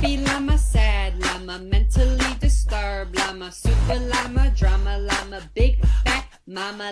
Happy llama, sad llama, mentally disturbed llama, super llama, drama llama, big fat mama